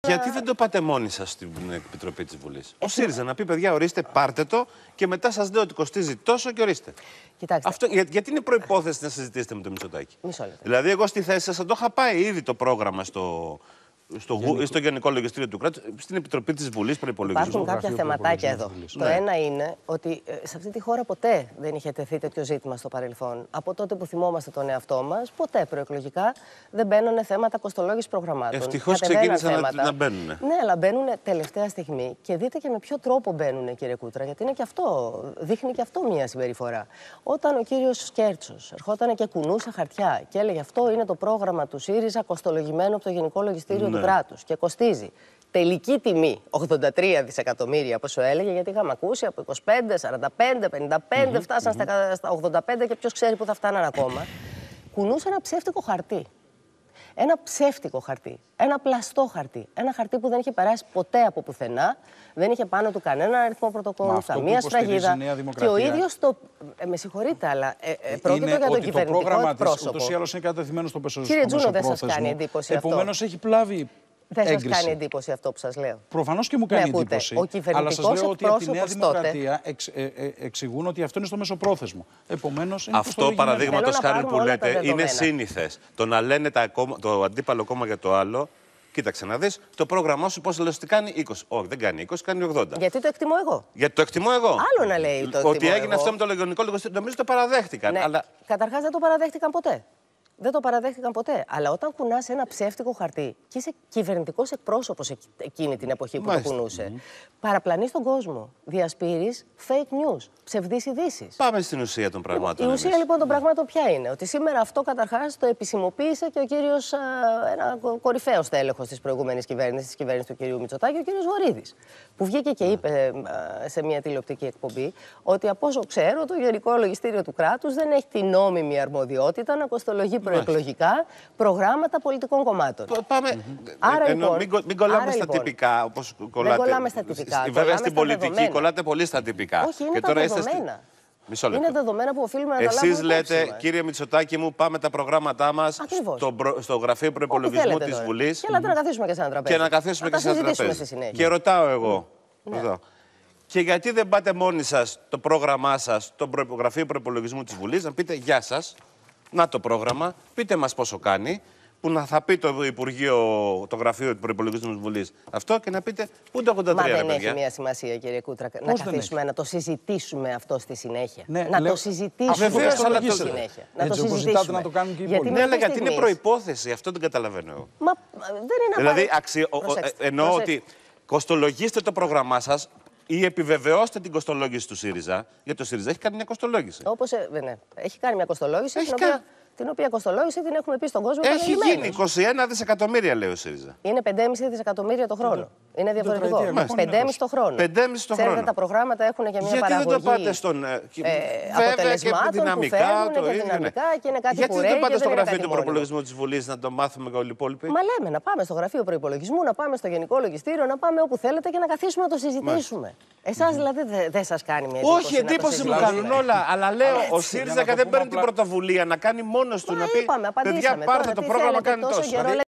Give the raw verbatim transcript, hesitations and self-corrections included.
Γιατί δεν το πάτε μόνοι σας στην Επιτροπή της Βουλής? Ο ΣΥΡΙΖΑ να πει, παιδιά, ορίστε, πάρτε το και μετά σας λέω ότι κοστίζει τόσο και ορίστε. Κοιτάξτε. Αυτό, για, γιατί είναι προϋπόθεση να συζητήσετε με το Μητσοτάκη? Μισό λεπτό. Δηλαδή, εγώ στη θέση σας θα το είχα πάει ήδη το πρόγραμμα στο. Στο, Γενικό. στο Γενικό Λογιστήριο του Κράτους, στην Επιτροπή της Βουλής Προϋπολογισμού. Υπάρχουν κάποια θεματάκια εδώ. Ναι. Το ένα είναι ότι σε αυτή τη χώρα ποτέ δεν είχε τεθεί τέτοιο ζήτημα στο παρελθόν. Από τότε που θυμόμαστε τον εαυτό μας, ποτέ προεκλογικά δεν μπαίνουν θέματα κοστολόγησης προγραμμάτων. Ευτυχώς ξεκίνησαν να, να μπαίνουν. Ναι, αλλά μπαίνουν τελευταία στιγμή και δείτε και με ποιο τρόπο μπαίνουν, κύριε Κούτρα, γιατί είναι και αυτό, δείχνει και αυτό μια συμπεριφορά. Όταν ο κύριος Σκέρτσος ερχόταν και κουνούσε χαρτιά και έλεγε αυτό είναι το πρόγραμμα του ΣΥΡΙΖΑ κοστολογημένο από το Γενικό Λογιστήριο. Ναι. Του κράτους και κοστίζει τελική τιμή ογδόντα τρία δισεκατομμύρια, όπως σου έλεγε, γιατί είχαμε ακούσει από είκοσι πέντε, σαράντα πέντε, πενήντα πέντε, mm-hmm. φτάσαν mm-hmm. στα, στα ογδόντα πέντε και ποιος ξέρει που θα φτάναν ακόμα. Κουνούσε ένα ψεύτικο χαρτί. Ένα ψεύτικο χαρτί. Ένα πλαστό χαρτί. Ένα χαρτί που δεν είχε περάσει ποτέ από πουθενά. Δεν είχε πάνω του κανένα αριθμό πρωτοκόλλου, καμία σφραγίδα. Και ο ίδιος το. Ε, με συγχωρείτε, αλλά ε, ε, πρόκειται για τον κυβερνητικό εκπρόσωπο. Το πρόγραμμα της ούτως ή άλλως είναι κατευθυμένο στο μεσοπρόθεσμο. Κύριε Τζούνο, δεν σας κάνει εντύπωση αυτό? Επομένως έχει πλάβει. Δεν σας κάνει εντύπωση αυτό που σας λέω? Προφανώς και μου κάνει ναι, εντύπωση. Ο αλλά σας λέω ότι από τη Νέα Δημοκρατία τότε... εξ, ε, ε, εξηγούν ότι αυτό είναι στο μεσοπρόθεσμο. Επομένως, είναι αυτό παραδείγματος χάρη που λέτε είναι σύνηθες. Το να λένε τα κόμμα, το αντίπαλο κόμμα για το άλλο. Κοίταξε να δεις, το πρόγραμμά σου πώς λες ότι κάνει είκοσι. Όχι, δεν κάνει είκοσι, κάνει ογδόντα. Γιατί το εκτιμώ εγώ. Γιατί το εκτιμώ εγώ. Άλλο να λέει το εκτιμώ Ότι έγινε εγώ. αυτό με το Γενικό Λογιστήριο, νομίζω το παραδέχτηκαν. Ναι. Αλλά... Καταρχάς δεν το παραδέχτηκαν ποτέ. Δεν το παραδέχτηκαν ποτέ. Αλλά όταν κουνάς ένα ψεύτικο χαρτί και είσαι κυβερνητικός εκπρόσωπος εκείνη την εποχή που Μάλιστα. το κουνούσε, mm-hmm. παραπλανείς τον κόσμο. Διασπείρεις fake news, ψευδείς ειδήσεις. Πάμε στην ουσία των πραγμάτων. Η ουσία εμείς. λοιπόν των πραγμάτων ποια είναι? Ότι σήμερα αυτό καταρχάς το επισημοποίησε και ο κύριος, α, ένα κορυφαίος τέλεχος της προηγούμενης κυβέρνησης, της κυβέρνησης του κυρίου Μητσοτάκη, ο κύριος Βορίδης. Που βγήκε και είπε α, σε μια τηλεοπτική εκπομπή ότι από όσο ξέρω το Γενικό Λογιστήριο του Κράτους δεν έχει την νόμιμη αρμοδιότητα να κοστολογεί προεκλογικά προγράμματα πολιτικών κομμάτων. Πάμε. Mm-hmm. Άρα, Ενώ, λοιπόν, μην, μην κολλάμε άρα, στα λοιπόν, τυπικά, όπως κολλάτε. Δεν κολλάμε στα τυπικά. Βέβαια κολλάμε στην στα πολιτική δεδομένα. κολλάτε πολύ στα τυπικά. Όχι, είναι και τα τώρα δεδομένα. Μισό είναι δεδομένα που οφείλουμε να τα Εσείς λάβουμε λέτε, υπόψη μας. Κύριε Μητσοτάκη μου, πάμε τα προγράμματά μας στο, προ... στο γραφείο προϋπολογισμού της Βουλής. Και να καθίσουμε και σε ένα τραπέζι. Και να καθίσουμε και σε ένα τραπέζι. Και ρωτάω εγώ. Και γιατί δεν πάτε μόνοι σας το πρόγραμμά σας στο γραφείο προϋπολογισμού της Βουλής, να πείτε γεια σας, να το πρόγραμμα, πείτε μας πόσο κάνει, που να θα πει το Υπουργείο, το Γραφείο του Προϋπολογισμού της Βουλής αυτό και να πείτε πού το ογδόντα τρία. Μα δεν έχει μια σημασία, κύριε Κούτρα, να καθίσουμε να το συζητήσουμε αυτό στη συνέχεια. Ναι, να λέω... το συζητήσουμε Βεβαίως, αυτό αλλά στη το... συνέχεια. Να το συζητήσουμε. Να το κάνουν και οι γιατί, ναι, αλλά γιατί είναι προϋπόθεση, αυτό δεν καταλαβαίνω εγώ. Μα δεν είναι δηλαδή, αξι... εννοώ ότι κοστολογήστε το πρόγραμμά σας ή επιβεβαιώστε την κοστολόγηση του ΣΥΡΙΖΑ, γιατί το ΣΥΡΙΖΑ έχει κάνει μια κοστολόγηση. Όπως, ναι, έχει κάνει μια κοστολόγηση, έχει την, οποία, την οποία κοστολόγηση την έχουμε πει στον κόσμο. Έχει γίνει είκοσι ένα δισεκατομμύρια, λέει ο ΣΥΡΙΖΑ. Είναι πέντε κόμμα πέντε δισεκατομμύρια το χρόνο. Είναι διαφορετικό. πέντε κόμμα πέντε το χρόνο. πέντε κόμμα πέντε το χρόνο. Ξέρετε, τα προγράμματα έχουν και μια γιατί παραγωγή. Γιατί δεν το πάτε στον. Ε, αποτελεσμάτων και δυναμικά, που το ίδιο. Δυναμικά και είναι κάτι γιατί που δεν το πάτε στο γραφείο του προϋπολογισμού της Βουλής να το μάθουμε και όλοι οι υπόλοιποι. Μα λέμε να πάμε στο γραφείο προϋπολογισμού, να πάμε στο Γενικό Λογιστήριο, να πάμε όπου θέλετε και να καθίσουμε να το συζητήσουμε. Εσάς δηλαδή δεν σας κάνει μια εντύπωση? Όχι, εντύπωση μου κάνουν όλα. Αλλά λέω ο ΣΥΡΙΖΑ δεν παίρνει την πρωτοβουλία να κάνει μόνος του να πει παιδιά, πάρτε το πρόγραμμα, κάνει τόσο.